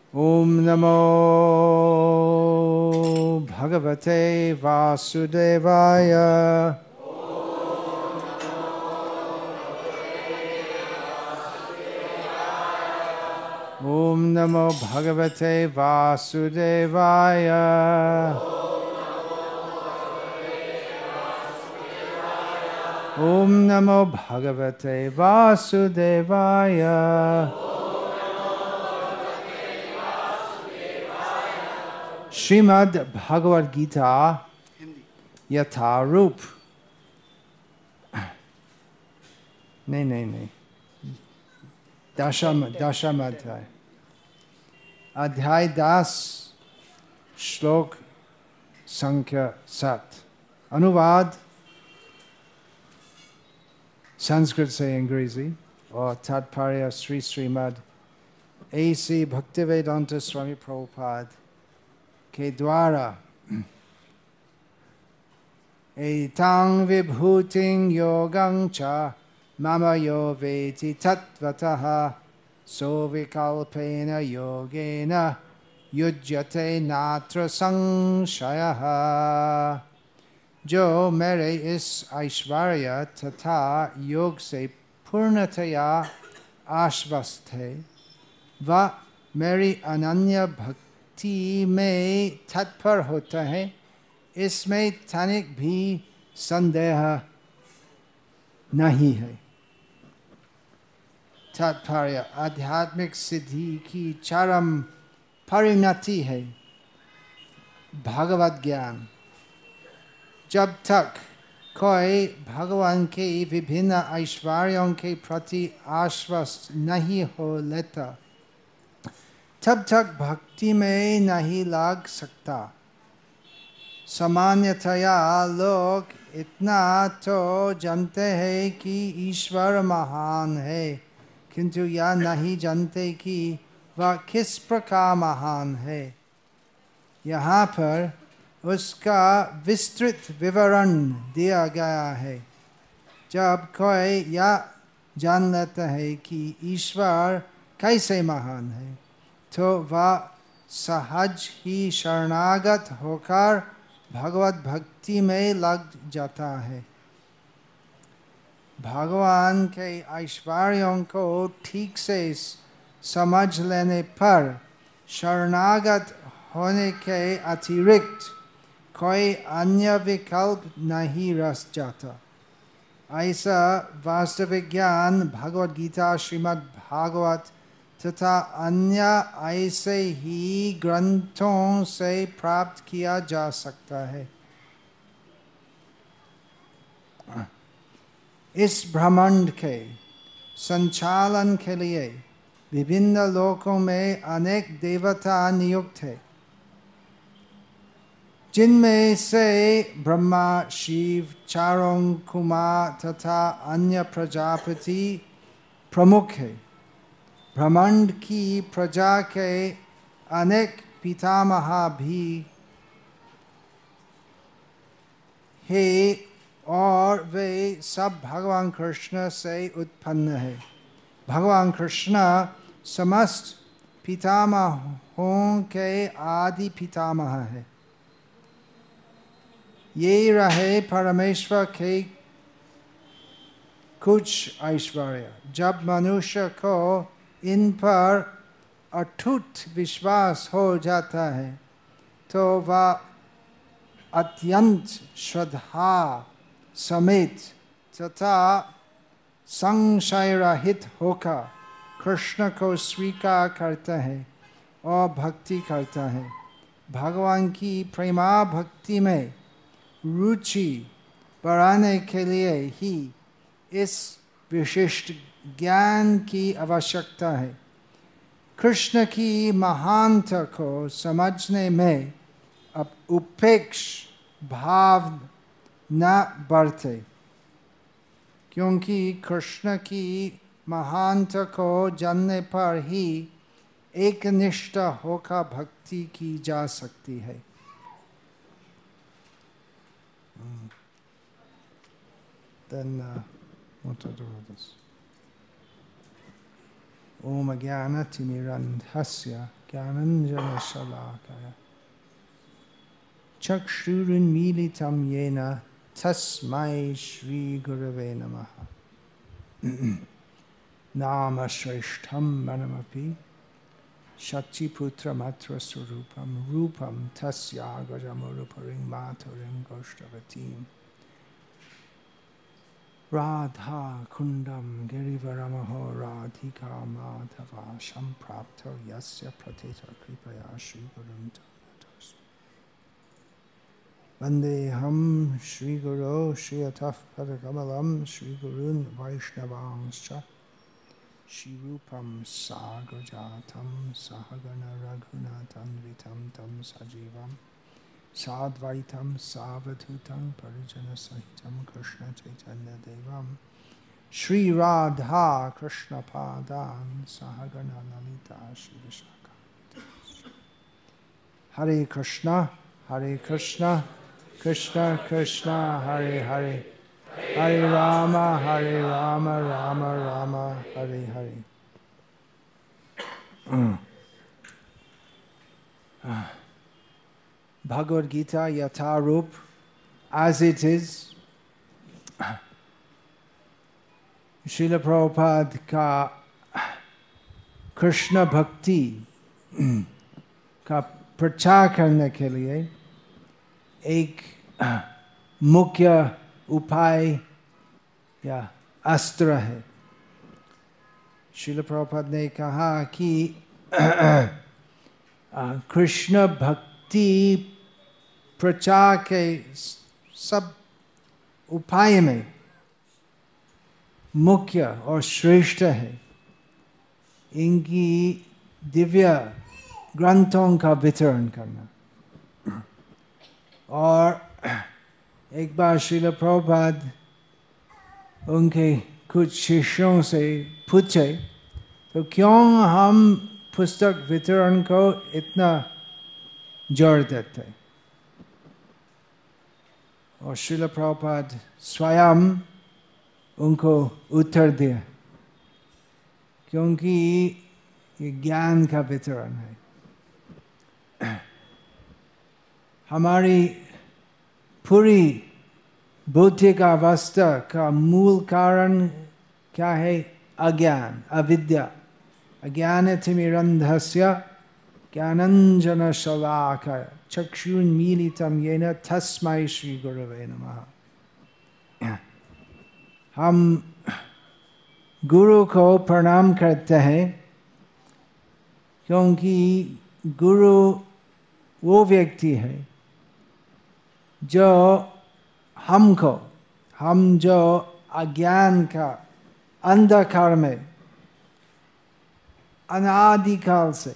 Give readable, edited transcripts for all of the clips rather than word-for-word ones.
Om Namo Bhagavate Vasudevaya. Om Namo Bhagavate Vasudevaya. Om Namo Bhagavate Vasudevaya. Srimad Bhagavad Gita Yatharup. नहीं दशम अध्याय अध्याय 10 श्लोक संख्या 7 अनुवाद संस्कृत से अंग्रेजी और तात्पर्य Shri Shrimad A.C. Bhaktivedanta Swami Prabhupada के द्वारा एतां विभूतिं योगं च मम यो वेति तत्त्वतः सोविकल्पेन योगेन युज्यते नात्र संशयः। जो मेरे इस ऐश्वर्य तथा योग से पूर्णतया आश्वस्त है वह मेरी अनन्य भक्ति में तत्पर होता है, इसमें तनिक भी संदेह नहीं है। तात्पर्य आध्यात्मिक सिद्धि की चरम परिणति है भगवत ज्ञान। जब तक कोई भगवान के विभिन्न ऐश्वर्यों के प्रति आश्वस्त नहीं हो लेता तब तक भक्ति में नहीं लग सकता। सामान्यतया लोग इतना तो जानते हैं कि ईश्वर महान है, किंतु यह नहीं जानते कि वह किस प्रकार महान है। यहाँ पर उसका विस्तृत विवरण दिया गया है। जब कोई यह जान लेता है कि ईश्वर कैसे महान है तो वह सहज ही शरणागत होकर भगवत भक्ति में लग जाता है। भगवान के ऐश्वर्यों को ठीक से समझ लेने पर शरणागत होने के अतिरिक्त कोई अन्य विकल्प नहीं रह जाता। ऐसा वास्तविक ज्ञान भगवद गीता, श्रीमद् भागवत तथा अन्य ऐसे ही ग्रंथों से प्राप्त किया जा सकता है। इस ब्रह्मांड के संचालन के लिए विभिन्न लोकों में अनेक देवता नियुक्त है, जिनमें से ब्रह्मा, शिव, चारों कुमार तथा अन्य प्रजापति प्रमुख है। ब्रह्मांड की प्रजा के अनेक पितामह भी है और वे सब भगवान कृष्ण से उत्पन्न है। भगवान कृष्ण समस्त पितामहों के आदि पितामह है। ये रहे परमेश्वर के कुछ ऐश्वर्य। जब मनुष्य को इन पर अटूट विश्वास हो जाता है तो वह अत्यंत श्रद्धा समेत तथा संशय रहित होकर कृष्ण को स्वीकार करता है और भक्ति करता है। भगवान की प्रेमा भक्ति में रुचि बढ़ाने के लिए ही इस विशिष्ट ज्ञान की आवश्यकता है। कृष्ण की महानता को समझने में अब उपेक्ष भाव न बरते, क्योंकि कृष्ण की महानता को जानने पर ही एक निष्ठ होकर भक्ति की जा सकती है। Then what to do with this? Om Jnana Timirandhasya ज्ञानाञ्जनशलाकया चक्षुरुन्मीलितं येन तस्मै श्रीगुरवे नमः। नाम श्रेष्ठं वनमपि शक्तिपुत्रमात्रस्वरूपं रूपं तस्यागजमुरुपरिं मातुरिं गोष्ठवतीं राधा कुण्डं गिरिवरमहो राधिका माधवा सम्प्राप्तो यस्य प्रथितो कृपया श्रीगुरुं वन्देऽहं श्रीगुरो श्रीयतः पदकमलं श्रीगुरून् वैष्णवांश्च श्रीरूपं साग्रजातं सहगण रघुनाथान्वितं तं सजीवं साद्वैतं सावधूतं परिजनसहितं कृष्णचैतन्यदेवं श्रीराधा कृष्णपादान् सहगण ललिता श्रीविशाखान्वितांश्च। हरे Krishna Krishna Krishna Hare Hare Hare Ram Ram Ram Hare Hare. Bhagavad Gita Yatharup, as it is, Srila Prabhupada का कृष्ण भक्ति का प्रचार करने के लिए एक मुख्य उपाय या अस्त्र है। श्रील प्रभुपाद ने कहा कि कृष्ण भक्ति प्रचार के सब उपाय में मुख्य और श्रेष्ठ है इनकी दिव्य ग्रंथों का वितरण करना। और एक बार श्रील प्रभुपाद उनके कुछ शिष्यों से पूछे तो क्यों हम पुस्तक वितरण को इतना जोर देते, और श्रील प्रभुपाद स्वयं उनको उत्तर दिया क्योंकि ये ज्ञान का वितरण है। हमारी पूरी बौद्धिक अवस्था का मूल कारण क्या है? अज्ञान, अविद्या। अज्ञानतिमिरन्धस्य ज्ञानाञ्जनशलाकया चक्षुरुन्मीलितं येन तस्मै श्रीगुरवे नमः। हम गुरु को प्रणाम करते हैं क्योंकि गुरु वो व्यक्ति है जो हम जो अज्ञान का अंधकार में अनादिकाल से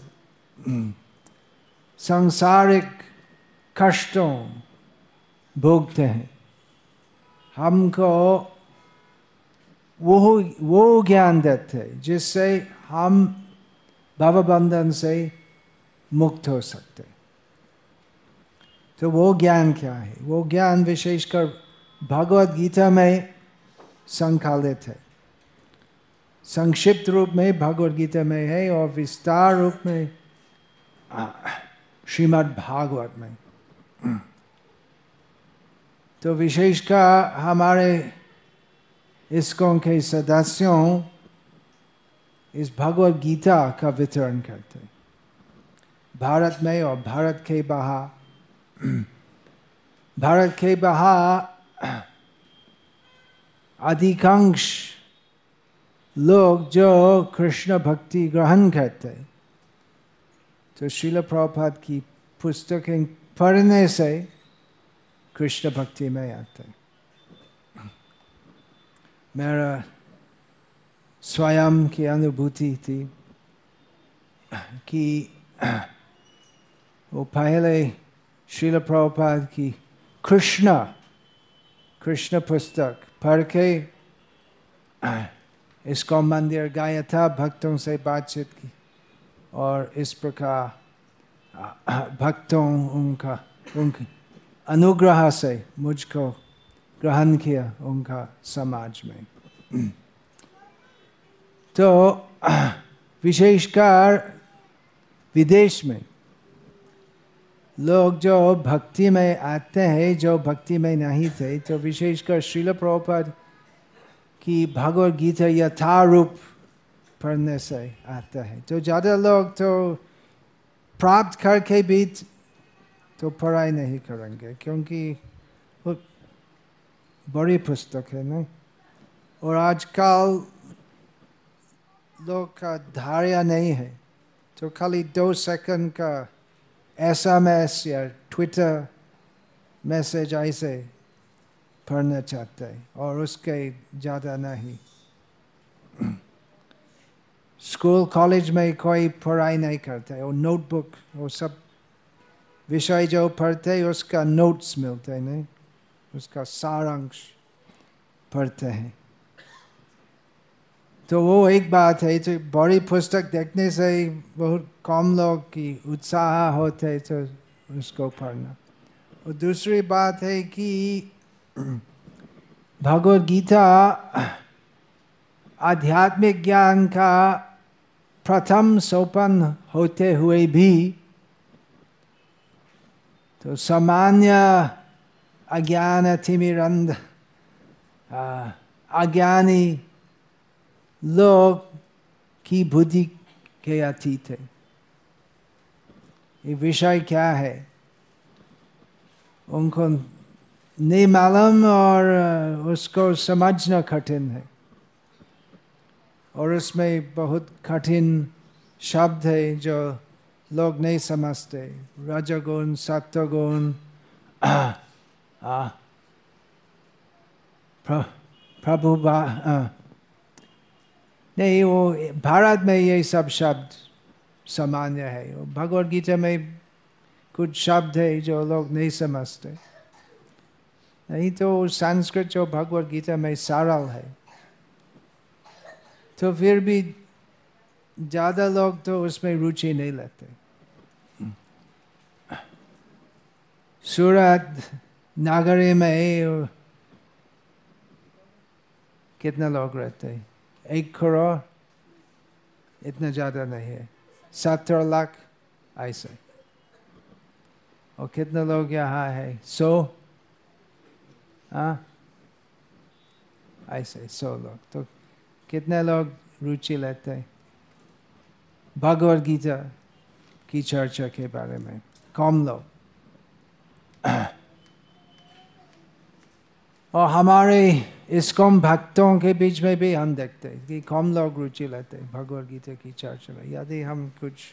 सांसारिक कष्टों भोगते हैं, हमको वो ज्ञान देते हैं जिससे हम भवबंधन से मुक्त हो सकते। तो वो ज्ञान क्या है? वो ज्ञान विशेषकर भगवद गीता में संकलित है। संक्षिप्त रूप में भगवद गीता में है और विस्तार रूप में श्रीमद् भागवत में। तो विशेषकर हमारे ISKCON के सदस्यों इस भगवद गीता का वितरण करते हैं भारत में और भारत के बाहर। भारत के बाहर अधिकांश लोग जो कृष्ण भक्ति ग्रहण करते तो श्रील प्रभुपाद की पुस्तकें पढ़ने से कृष्ण भक्ति में आते। मेरा स्वयं की अनुभूति थी कि वो पहले श्रील प्रभुपाद की कृष्ण पुस्तक पढ़ के इसको मंदिर गया था, भक्तों से बातचीत की और इस प्रकार भक्तों उनके अनुग्रह से मुझको ग्रहण किया उनका समाज में। तो विशेषकर विदेश में लोग जो भक्ति में आते हैं, जो भक्ति में नहीं थे, तो विशेषकर श्रील प्रभुपाद की भगवद गीता यथारूप पढ़ने से आता है। तो ज़्यादा लोग तो प्राप्त करके भी तो पढ़ाई नहीं करेंगे, क्योंकि वो बड़ी पुस्तक है ना। और आजकल लोग का धैर्य नहीं है, तो खाली 2 सेकंड का SMS या ट्विटर मैसेज ऐसे पढ़ना चाहते हैं, और उसके ज़्यादा नहीं। स्कूल कॉलेज में कोई पढ़ाई नहीं करते, और नोटबुक वो सब विषय जो पढ़ते हैं उसका नोट्स मिलते हैं, नहीं उसका सारांश पढ़ते हैं। तो वो एक बात है। तो बड़ी पुस्तक देखने से बहुत कम लोग की उत्साह होते तो उसको पढ़ना। और दूसरी बात है कि भगवद गीता आध्यात्मिक ज्ञान का प्रथम सोपान होते हुए भी तो सामान्य अज्ञान तिमिरंध अज्ञानी लोग की बुद्धि के अतीत है। ये विषय क्या है उनको नहीं मालूम, और उसको समझना कठिन है। और उसमें बहुत कठिन शब्द है जो लोग नहीं समझते, रजोगुण, सत्वगुण, प्रभु नहीं, वो भारत में ये सब शब्द सामान्य है। भगवद गीता में कुछ शब्द है जो लोग नहीं समझते। नहीं तो संस्कृत जो भगवद गीता में सरल है, तो फिर भी ज़्यादा लोग तो उसमें रुचि नहीं लेते। सूरत नगरी में कितना लोग रहते हैं? 1 करोड़, इतना ज़्यादा नहीं है, 70 लाख ऐसे। और कितने लोग यहाँ है? 100, ऐसे 100 लोग। तो कितने लोग रुचि लेते हैं भगवद गीता की चर्चा के बारे में? कम लोग। और हमारे इस्कॉन भक्तों के बीच में भी हम देखते हैं कि कम लोग रुचि लेते हैं भगवद गीता की चर्चा में। यदि हम कुछ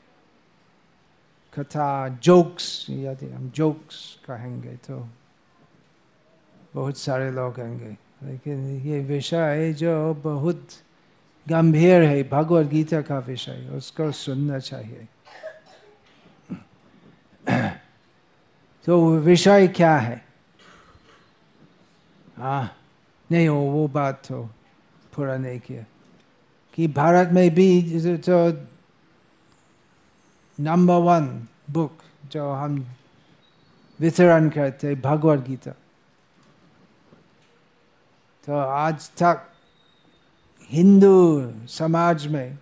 कथा यदि हम जोक्स कहेंगे तो बहुत सारे लोग आएंगे, लेकिन ये विषय है जो बहुत गंभीर है, भगवद गीता का विषय, उसको सुनना चाहिए। तो विषय क्या है? नहीं, वो बात तो पूरा नहीं किया कि भारत में भी तो नंबर 1 बुक जो हम वितरण करते भगवद गीता, तो आज तक हिंदू समाज में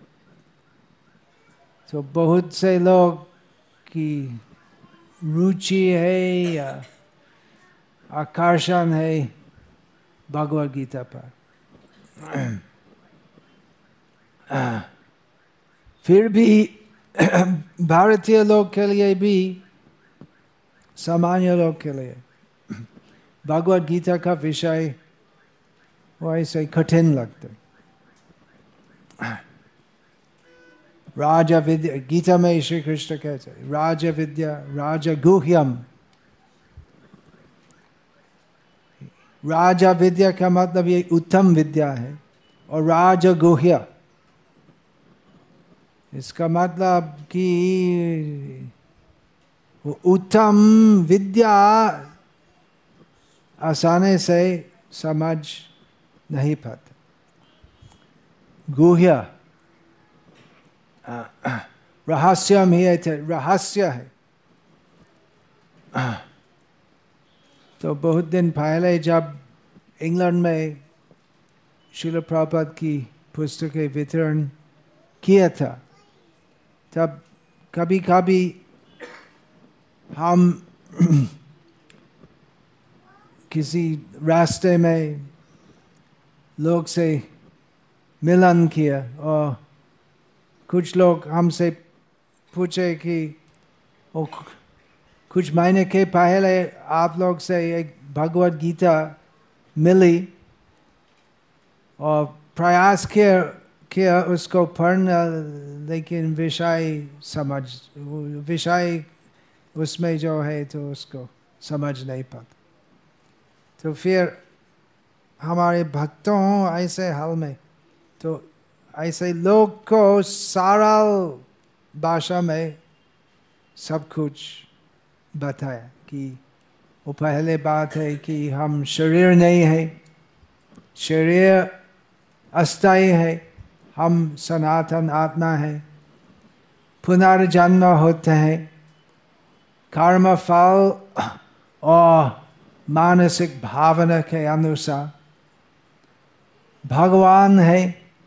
तो बहुत से लोग की रुचि है या आकर्षण है भगवद गीता पर। फिर भी भारतीय लोग के लिए भी, सामान्य लोग के लिए भगवद गीता का विषय वो ऐसे कठिन लगते। राजा विद्या, गीता में श्री कृष्ण कहते हैं राजा विद्या राजा गुह्यम। राजा विद्या का मतलब ये उत्तम विद्या है, और राजा गुह्य इसका मतलब कि वो उत्तम विद्या आसानी से समझ नहीं पाते। गुह्य रहस्यम ही रहस्य है। तो बहुत दिन पहले जब इंग्लैंड में श्रील प्रभुपाद की पुस्तकें वितरण किया था, तब कभी कभी हम किसी रास्ते में लोग से मिलन किया और कुछ लोग हमसे पूछे कि ओ, कुछ महीने के पहले आप लोग से एक भगवत गीता मिली और प्रयास किया उसको पढ़ना, लेकिन विषय उसमें जो है तो उसको समझ नहीं पाता। तो फिर हमारे भक्तों ऐसे हाल में तो ऐसे लोग को सरल भाषा में सब कुछ बताया कि वो पहले बात है कि हम शरीर नहीं है, शरीर अस्थायी है, हम सनातन आत्मा है, पुनर्जन्म होते हैं, कर्म फल और मानसिक भावना के अनुसार भगवान है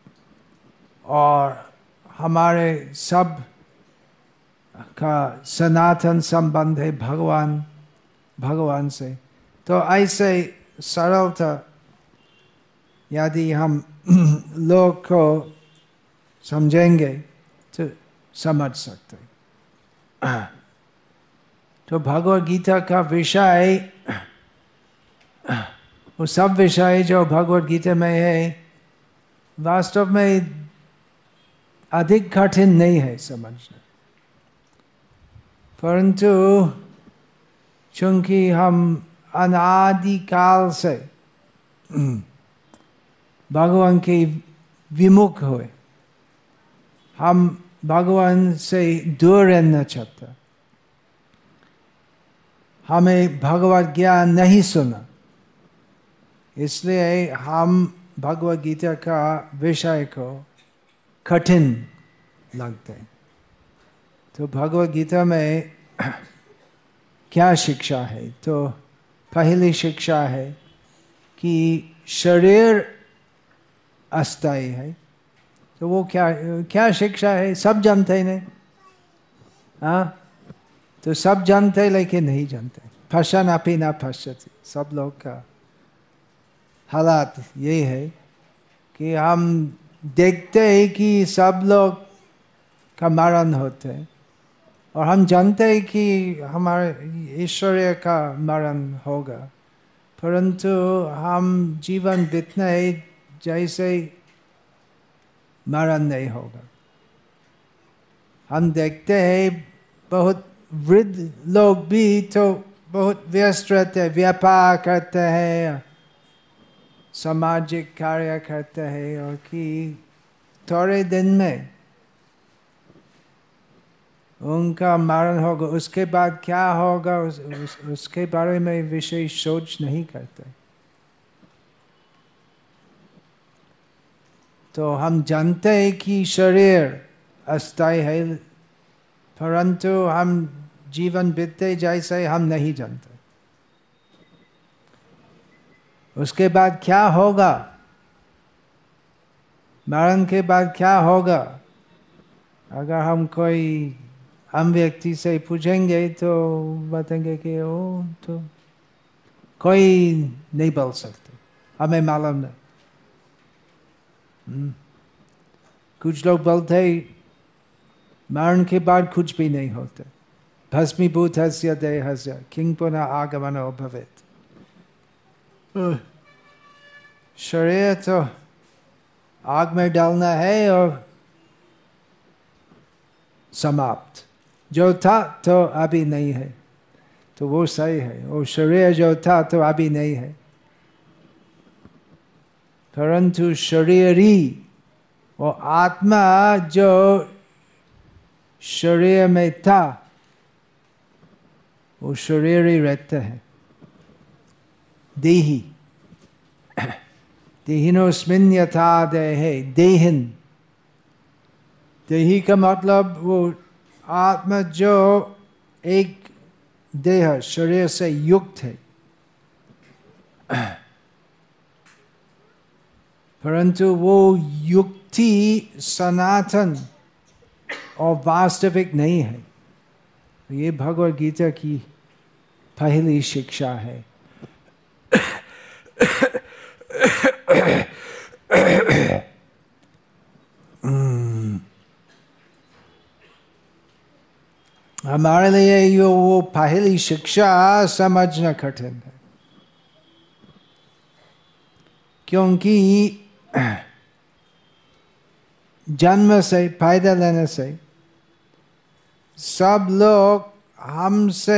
और हमारे सब का सनातन संबंध है भगवान से। तो ऐसे सरलता यदि हम लोग को समझेंगे तो समझ सकते। तो भगवद गीता का विषय, वो सब विषय जो भगवद गीता में है वास्तव में अधिक कठिन नहीं है समझना, परंतु चूंकि हम अनादिकाल से भगवान के विमुख हुए, हम भगवान से दूर रहना चाहते, हमें भगवत ज्ञान नहीं सुना, इसलिए हम भगवद गीता का विषय को कठिन लगते हैं। तो भगवद गीता में क्या शिक्षा है? तो पहली शिक्षा है कि शरीर अस्थायी है। तो वो क्या शिक्षा है? सब जानते हैं नहीं? हाँ, तो सब जानते लेकिन नहीं जानते। पश्यन् अपि न पश्यति, सब लोग का हालात ये है कि हम देखते हैं कि सब लोग का मरण होते हैं और हम जानते हैं कि हमारे ईश्वरीय का मरण होगा, परंतु हम जीवन बीतना है जैसे मरण नहीं होगा। हम देखते हैं बहुत वृद्ध लोग भी तो बहुत व्यस्त रहते हैं, व्यापार करते हैं, सामाजिक कार्य करते हैं, और कि थोड़े दिन में उनका मरण होगा। उसके बाद क्या होगा उसके बारे में विशेष सोच नहीं करते। तो हम जानते हैं कि शरीर अस्थायी है, परंतु हम जीवन बीतते जैसे हम नहीं जानते उसके बाद क्या होगा, मरण के बाद क्या होगा। अगर हम व्यक्ति से पूछेंगे तो बताएंगे कि ओ तो कोई नहीं बोल सकते, हमें मालूम नहीं। कुछ लोग बोलते मरण के बाद कुछ भी नहीं होता। भस्मीभूतस्य देहस्य किं पुनः आगमनो भवेत्। शरीर तो आग में डालना है और समाप्त। जो था तो अभी नहीं है, तो वो सही है। वो शरीर जो था तो अभी नहीं है, परंतु शरीरी वो आत्मा जो शरीर में था वो शरीर ही रहते हैं। देही देहिनोस्मिन् यथा देहे, देहिन, देही का मतलब वो आत्मा जो एक देह शरीर से युक्त है, परंतु वो युक्ति सनातन और वास्तविक नहीं है। ये भगवद गीता की पहली शिक्षा है। हमारे लिए ये वो पहली शिक्षा समझना कठिन है, क्योंकि जन्म से, पैदा लेने से सब लोग हमसे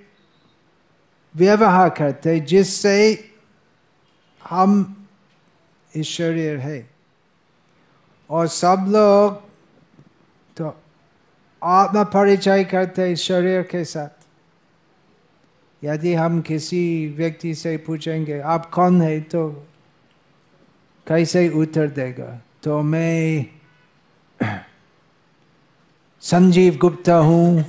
व्यवहार करते जिससे हम इस शरीर है, और सब लोग तो आत्मा परिचय करते इस शरीर के साथ। यदि हम किसी व्यक्ति से पूछेंगे आप कौन है, तो कैसे उत्तर देगा? तो मैं संजीव गुप्ता हूँ,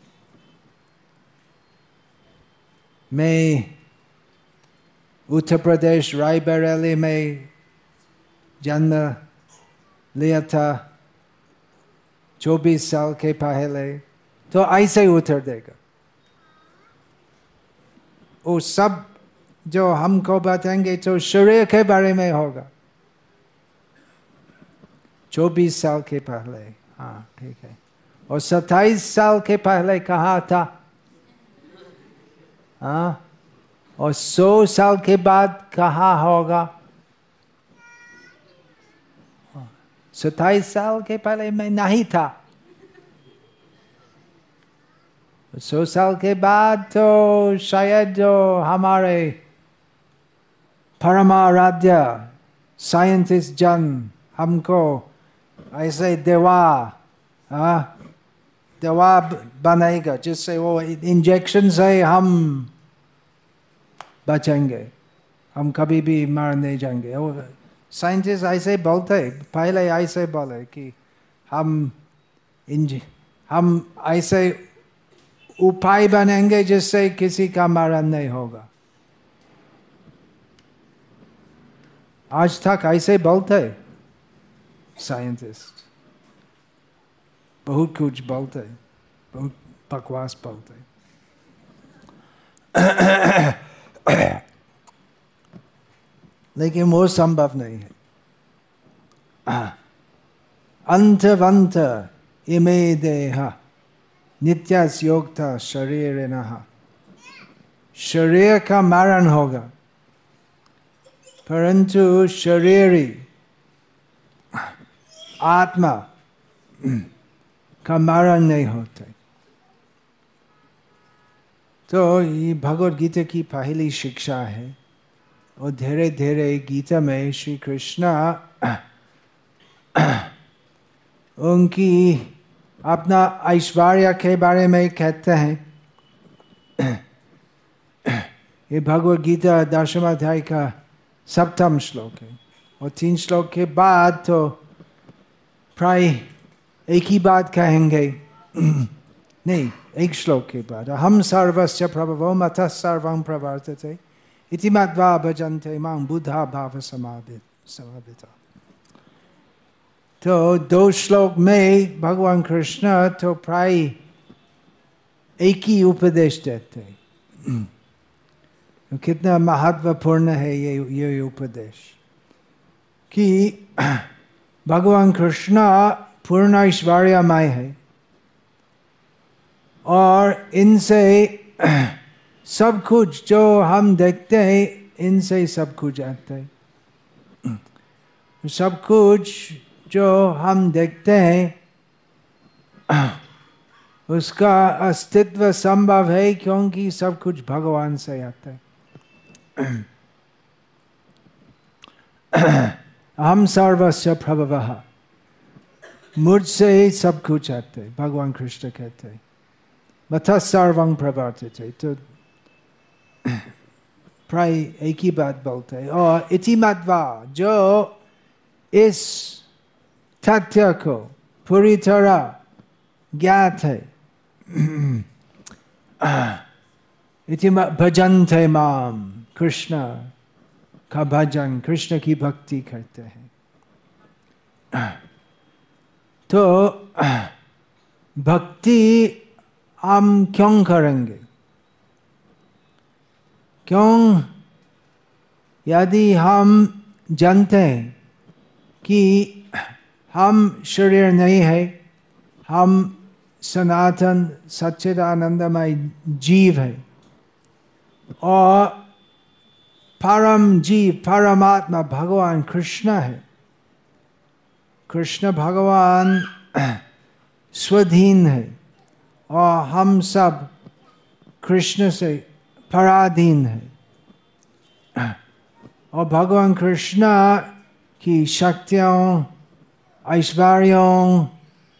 मैं उत्तर प्रदेश रायबरेली में जन्म लिया था 24 साल के पहले। तो ऐसे उत्तर देगा। वो सब जो हमको बताएंगे तो शरीर के बारे में होगा। 24 साल के पहले, हाँ ठीक है। और 27 साल के पहले कहाँ था? हाँ, और 100 साल के बाद कहाँ होगा? 27 साल के पहले मैं नहीं था। 100 साल के बाद तो शायद जो हमारे परमाराध्य साइंटिस्ट जन हमको ऐसे दवा बनाएगा जिससे वो इंजेक्शन से हम बचेंगे, हम कभी भी मर नहीं जाएंगे। साइंटिस्ट ऐसे बोलते, पहले ऐसे बोले कि हम ऐसे उपाय बनेंगे जिससे किसी का मरण नहीं होगा। आज तक ऐसे बोलते साइंटिस्ट, बहुत कुछ बोलते, बहुत बकवास बोलते। लेकिन वो संभव नहीं है। अंतवंत इमे देहा नित्यास्योक्ता शरीरिणः। शरीर का मरण होगा, परंतु शरीरी आत्मा का मरण नहीं होता। तो ये भगवद गीता की पहली शिक्षा है। और धीरे धीरे गीता में श्री कृष्ण उनकी अपना ऐश्वर्य के बारे में कहते हैं। ये भगवद गीता 10वें अध्याय का 7वां श्लोक है। और 3 श्लोक के बाद तो प्राय एक ही बात कहेंगे। नहीं, एक श्लोक के बाद हम सर्वस्य प्रभवो मतः सर्वं प्रवर्तते इति मत्वा भजन्ते मां बुद्धा भाव समाधिता। तो 2 श्लोक में भगवान कृष्ण तो प्राय एक ही उपदेश देते। तो कितना महत्वपूर्ण है ये उपदेश कि भगवान कृष्ण पूर्ण ऐश्वर्यमय है और इनसे सब कुछ जो हम देखते हैं, इनसे सब कुछ आता है। सब कुछ जो हम देखते हैं उसका अस्तित्व संभव है क्योंकि सब कुछ भगवान से आता है। हम सर्वस्य प्रभवः, मुझसे ही सब कुछ आता है, भगवान कृष्ण कहते हैं। मतः सर्वं प्रवर्तते, तो प्राय एक ही बात बोलते हैं। और इति मत्वा, जो इस तथ्य को पूरी तरह ज्ञात है, इति भजन्ते माम, कृष्ण का भजन, कृष्ण की भक्ति करते हैं। तो भक्ति हम क्यों करेंगे? क्यों? यदि हम जानते हैं कि हम शरीर नहीं है, हम सनातन सच्चिदानंदमय जीव है और परम जीव परमात्मा भगवान कृष्ण है। कृष्ण भगवान स्वाधीन है और हम सब कृष्ण से पराधीन है। और भगवान कृष्ण की शक्तियों, ऐश्वर्यों,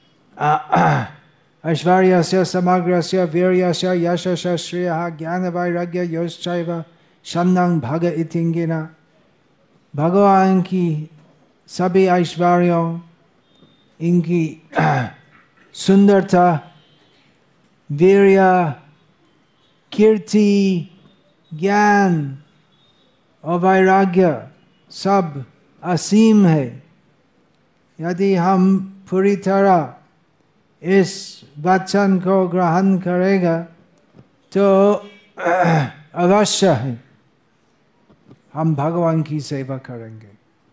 ऐश्वर्यस्य समग्रस्य वीर्यस्य यशस्य श्रेयः ज्ञानवैराग्य योश्चैव शन्नं भग इतिंगिना। भगवान की सभी ऐश्वर्यों, इनकी सुंदरता, वीर्य, कीर्ति, ज्ञान और वैराग्य सब असीम है। यदि हम पूरी तरह इस वचन को ग्रहण करेगा तो अवश्य है हम भगवान की सेवा करेंगे।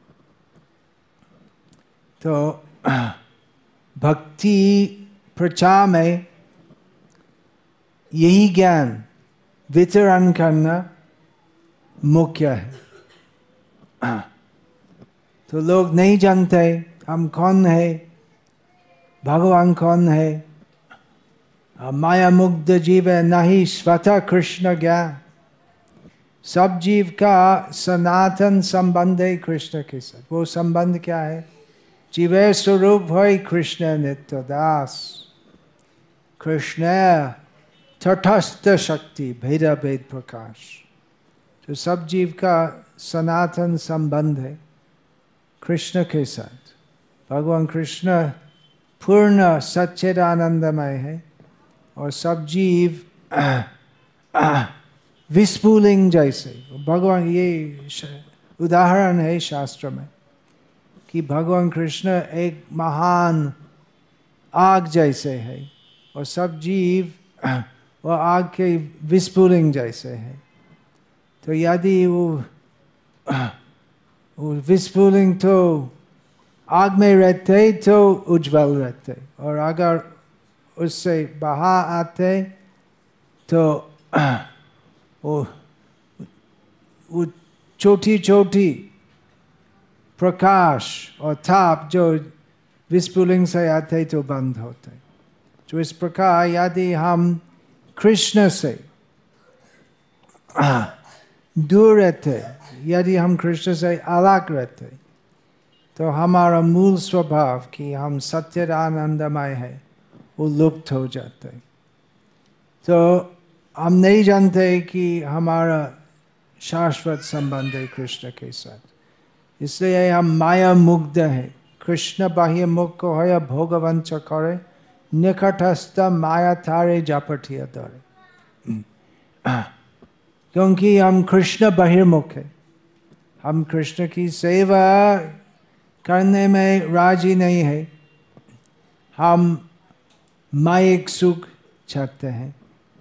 तो भक्ति प्रचार में यही ज्ञान वितरण करना मुख्य है। तो लोग नहीं जानते हम कौन है, भगवान कौन है। माया मुग्ध जीव है नहीं स्वतः कृष्ण ज्ञान। सब जीव का सनातन संबंध है कृष्ण के साथ। वो संबंध क्या है? जीवे स्वरूप है कृष्ण नित्य दास। कृष्ण तटस्थ शक्ति भेद भेद प्रकाश। तो सब जीव का सनातन संबंध है कृष्ण के साथ। भगवान कृष्ण पूर्ण सच्चिदानंदमय है और सब जीव विस्फुलिंग जैसे। भगवान, ये उदाहरण है शास्त्र में कि भगवान कृष्ण एक महान आग जैसे है और सब जीव वो आग के विस्फुलिंग जैसे है। तो यदि वो विस्फुलिंग तो आग में रहते तो उज्जवल रहते, और अगर उससे बाहर आते तो वो छोटी छोटी प्रकाश और ताप जो विस्फुलिंग से आते तो बंद होते। तो इस प्रकार यदि हम कृष्ण से दूर रहते, यदि हम कृष्ण से अलग रहते, तो हमारा मूल स्वभाव कि हम सच्चिदानंदमय है वो लुप्त हो जाते। तो हम नहीं जानते कि हमारा शाश्वत संबंध है कृष्ण के साथ। इसलिए हम माया मुग्ध है। कृष्ण बाह्य मुख को है भोगवंच करे, निकटस्थ माया थारे जापटिया दरे। क्योंकि हम कृष्ण बहिर्मुख है, हम कृष्ण की सेवा करने में राजी नहीं है। हम मायिक सुख चाहते हैं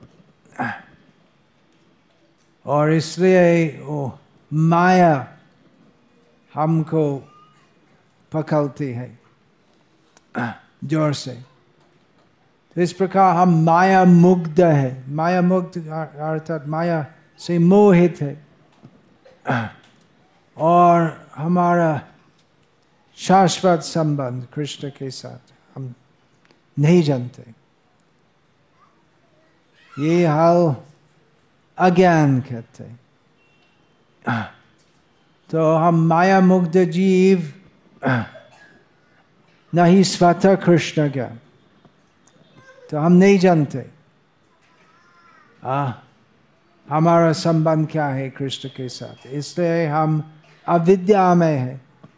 और इसलिए वो माया हमको पकड़ती है जोर से। तो इस प्रकार हम माया मुग्ध है। माया मुग्ध अर्थात माया से मोहित है और हमारा शाश्वत संबंध कृष्ण के साथ हम नहीं जानते। ये हाल अज्ञान कहते। तो हम माया मुग्ध जीव नहीं स्वतः कृष्ण ज्ञान, तो हम नहीं जानते हमारा संबंध क्या है कृष्ण के साथ। इसलिए हम अविद्या में है।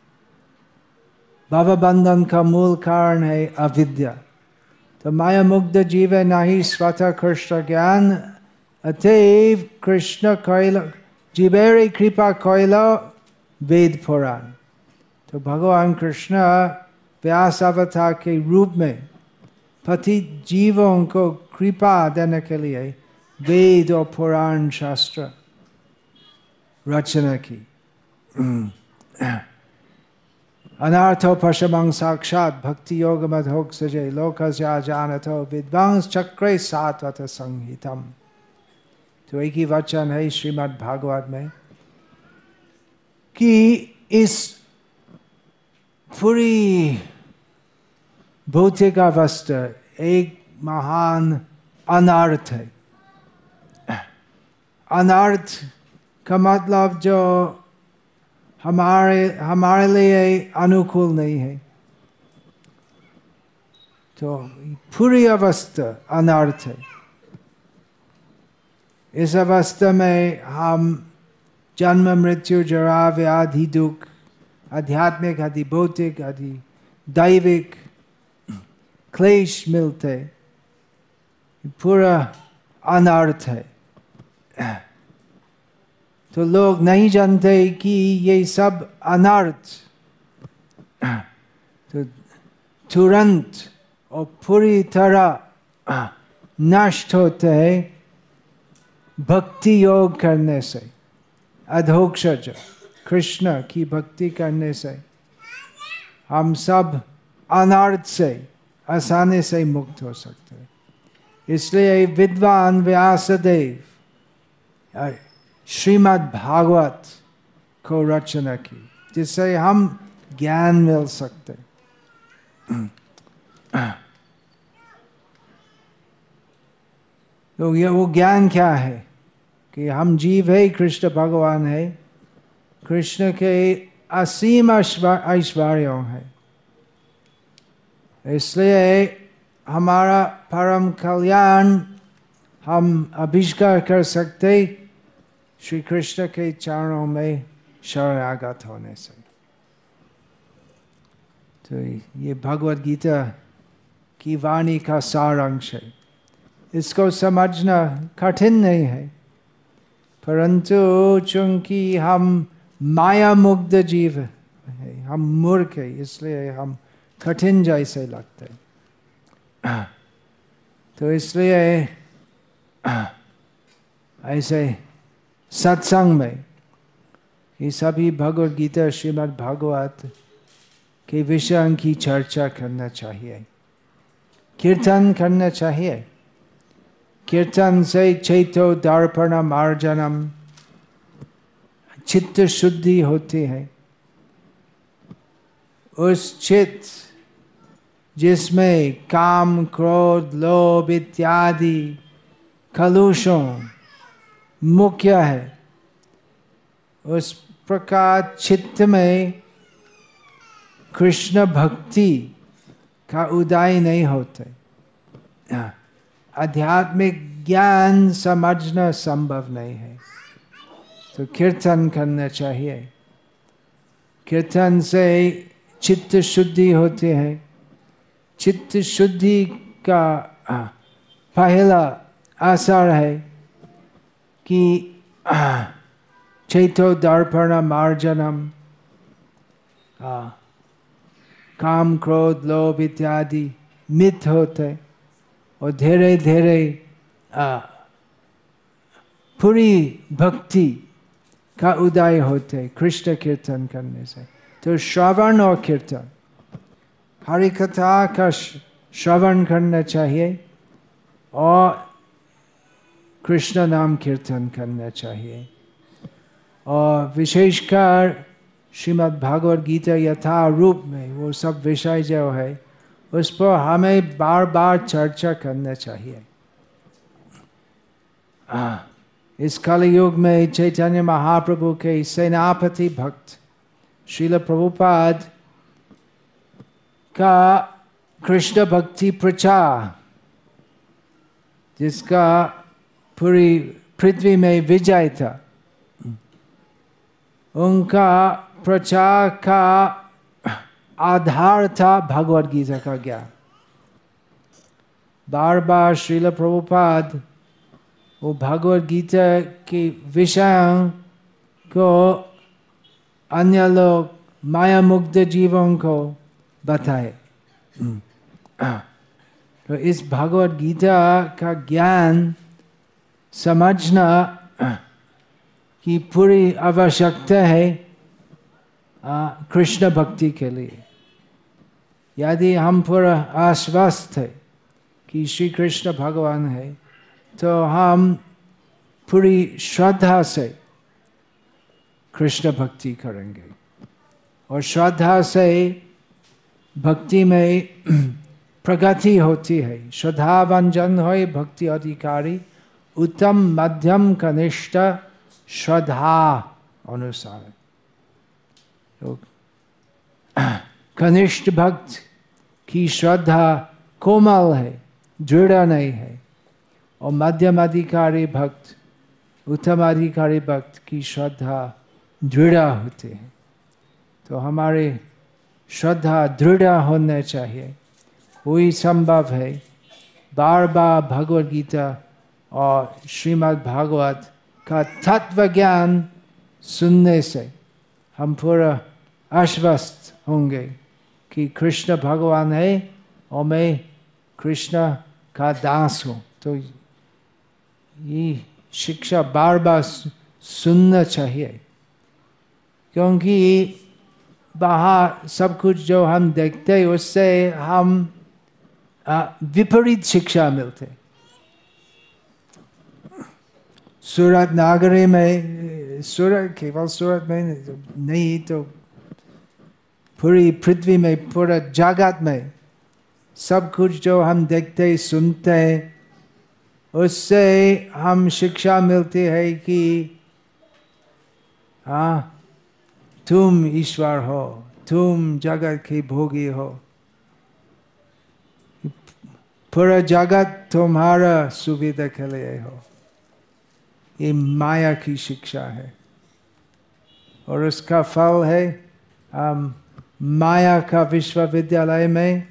भव बंधन का मूल कारण है अविद्या। तो माया मुग्ध जीव नहीं स्वतः कृष्ण ज्ञान, अतएव कृष्ण कैल जीवेरे कृपा कैल वेद पुराण। तो भगवान कृष्ण व्यास अवतार के रूप में पतित जीवों को कृपा देने के लिए वेद और पुराण शास्त्र रचना की। अनार्थो पशमं साक्षात भक्ति योग मधोक्षजे लोकस्य जानतो विद्वांस चक्रे सात्वत संहितम। तो एक ही वचन है श्रीमद् भागवत में कि इस पूरी भौतिक अवस्था एक महान अनर्थ है। अनर्थ का मतलब जो हमारे लिए अनुकूल नहीं है। तो पूरी अवस्था अनर्थ है। इस अवस्था में हम जन्म मृत्यु जरा व्याधि दुख आध्यात्मिक आदि भौतिक आदि दैविक क्लेश मिलते, पूरा अनर्थ है। तो लोग नहीं जानते कि ये सब अनर्थ तो तुरंत और पूरी तरह नष्ट होते हैं भक्ति योग करने से, अधोक्षज कृष्ण की भक्ति करने से हम सब अनर्थ से आसानी से मुक्त हो सकते हैं। इसलिए विद्वान व्यासदेव श्रीमद् भागवत को रचना की, जिससे हम ज्ञान मिल सकते। तो ये वो ज्ञान क्या है कि हम जीव है, कृष्ण भगवान है, कृष्ण के असीम ऐश्वर्यों है। इसलिए हमारा परम कल्याण हम आविष्कार कर सकते श्री कृष्ण के चरणों में शरणागत होने से। तो ये भगवद गीता की वाणी का सारांश है। इसको समझना कठिन नहीं है, परंतु चूंकि हम माया मुग्ध जीव है, हम मूर्ख है, इसलिए हम कठिन जैसे लगते। तो इसलिए ऐसे सत्संग में ये सभी भगवद गीता श्रीमद् भागवत के विषयों की चर्चा करना चाहिए, कीर्तन करना चाहिए। कीर्तन से चैतो दर्पण मार्जनम, चित्त शुद्धि होती है। उस चित्त जिसमें काम क्रोध लोभ इत्यादि कलुषों मुख्य है, उस प्रकार चित्त में कृष्ण भक्ति का उदय नहीं होते। आध्यात्मिक ज्ञान समझना संभव नहीं है। तो कीर्तन करना चाहिए। कीर्तन से चित्त शुद्धि होती है। चित्त शुद्धि का पहला असर है कि चैतो दर्पण मार्जनम, काम क्रोध लोभ इत्यादि मिथ होते और धीरे धीरे पूरी भक्ति का उदय होते कृष्ण कीर्तन करने से। तो श्रवण और कीर्तन, हरि कथा का श्रवण करना चाहिए और कृष्ण नाम कीर्तन करना चाहिए। और विशेषकर श्रीमद् भागवत गीता यथा रूप में वो सब विषय जो है उस पर हमें बार बार चर्चा करना चाहिए। इस कलयुग में चैतन्य महाप्रभु के सेनापति भक्त श्रील प्रभुपाद का कृष्ण भक्ति प्रचार, जिसका पूरी पृथ्वी में विजय था, उनका प्रचार का आधार था भगवद गीता का ज्ञान। बार बार श्रील प्रभुपाद वो भगवद गीता के विषयों को अन्य लोग माया मुग्ध जीवों को बताए। तो इस भगवत गीता का ज्ञान समझना की पूरी आवश्यकता है कृष्ण भक्ति के लिए। यदि हम पूरा आश्वस्त है कि श्री कृष्ण भगवान है, तो हम पूरी श्रद्धा से कृष्ण भक्ति करेंगे। और श्रद्धा से भक्ति में प्रगति होती है। श्रद्धावंजन होय भक्ति अधिकारी, उत्तम मध्यम कनिष्ठ श्रद्धा अनुसार। तो कनिष्ठ भक्त की श्रद्धा कोमल है, दृढ़ नहीं है, और मध्यम अधिकारी भक्त, उत्तम अधिकारी भक्त की श्रद्धा दृढ़ होती है। तो हमारे श्रद्धा दृढ़ होने चाहिए। वही संभव है। बार बार भगवद गीता और श्रीमद् भागवत का तत्व ज्ञान सुनने से हम पूरा आश्वस्त होंगे कि कृष्ण भगवान है और मैं कृष्ण का दास हूँ। तो ये शिक्षा बार बार सुनना चाहिए, क्योंकि बाहर सब कुछ जो हम देखते हैं उससे हम विपरीत शिक्षा मिलते। सूरत नागरी में, सूरत केवल सूरत में नहीं तो पूरी पृथ्वी में, पूरा जगत में सब कुछ जो हम देखते सुनते उससे हम शिक्षा मिलती है कि तुम ईश्वर हो, तुम जगत के भोगी हो, पूरा जगत तुम्हारा सुविधा के लिए हो। ये माया की शिक्षा है और उसका फल है माया का विश्वविद्यालय में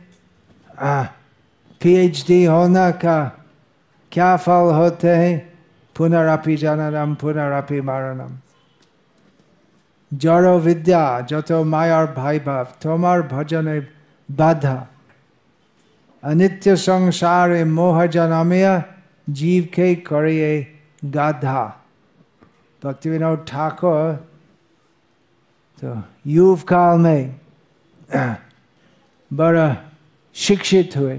PhD होना का क्या फल होते हैं? पुनरपि जननम पुनरपि मरणम। जड़ विद्या যত মায়ার ভাইভাব তোমার ভজনে বাধা, अनित्य संसारे मोह जनमिया जीव के करिए गाधा। भक्तिविनोद ठाकुर तो युव काल में बड़ा शिक्षित हुए,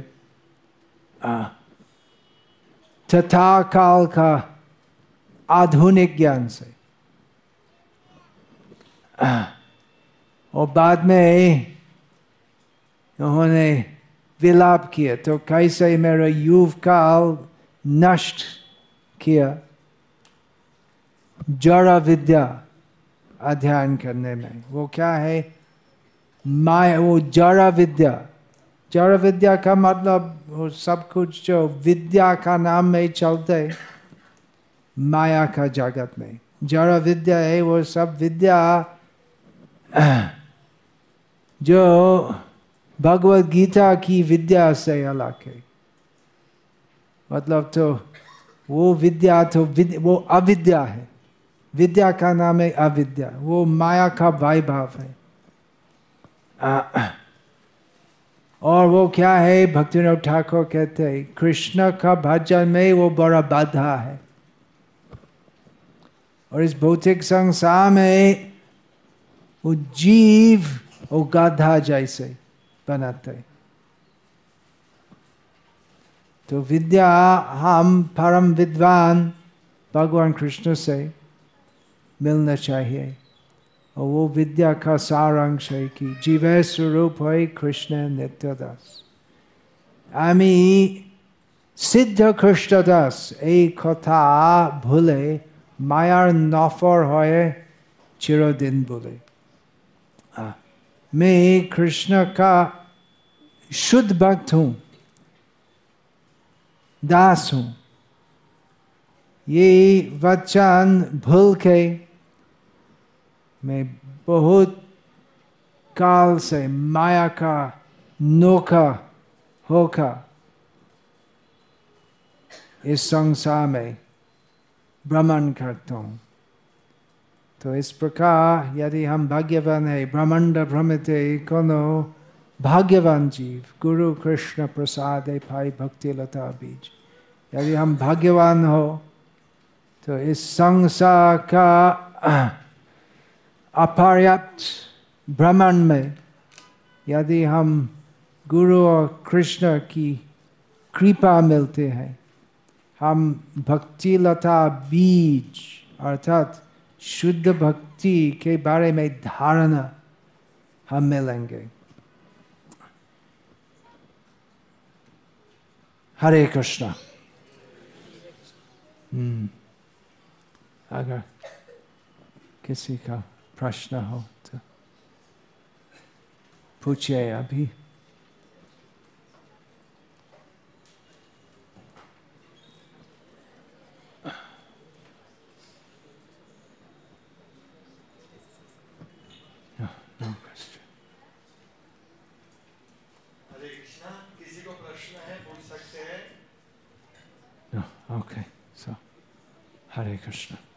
तथा काल का आधुनिक ज्ञान से, और बाद में उन्होंने विलाप किया तो कैसे मेरा युव काल नष्ट किया जड़ विद्या अध्ययन करने में। वो क्या है? माया। वो जड़ विद्या, जड़ विद्या का मतलब वो सब कुछ जो विद्या का नाम में चलते माया का जगत में। जड़ विद्या है वो सब विद्या जो भगवद गीता की विद्या से अलग है। मतलब तो वो विद्या तो वो अविद्या है। विद्या का नाम है अविद्या। वो माया का वैभव है। और वो क्या है? भक्तिविनोद ठाकुर कहते हैं कृष्ण का भजन में वो बड़ा बाधा है। और इस भौतिक संसार में वो जीव वो गधा जैसे बनाते। तो विद्या हम परम विद्वान भगवान कृष्ण से मिलना चाहिए। और वो विद्या का सारांश है कि जीवे स्वरूप है कृष्ण नित्यदास। आमी सिद्ध कृष्णदास এই কথা ভুলে মায়ার নফর হয়ে চিরদিন বলে। मैं कृष्ण का शुद्ध भक्त हूँ, दास हूँ। ये वचन भूल के मैं बहुत काल से माया का नौका होकर इस संसार में भ्रमण करता हूँ। तो इस प्रकार यदि हम भाग्यवान है, ब्रह्मांड भ्रमिते कोनो भाग्यवान जीव, गुरु कृष्ण प्रसाद पाई भक्ति लता बीज। यदि हम भाग्यवान हो तो इस संसार का अपर्याप्त भ्रमण में यदि हम गुरु और कृष्ण की कृपा मिलते हैं, हम भक्ति लता बीज अर्थात शुद्ध भक्ति के बारे में धारणा हम मिलेंगे। हरे कृष्णा। अगर किसी का प्रश्न हो तो पूछिए अभी। हरे कृष्णा, किसी को प्रश्न है पूछ सकते हैं। Okay, so Hare Krishna.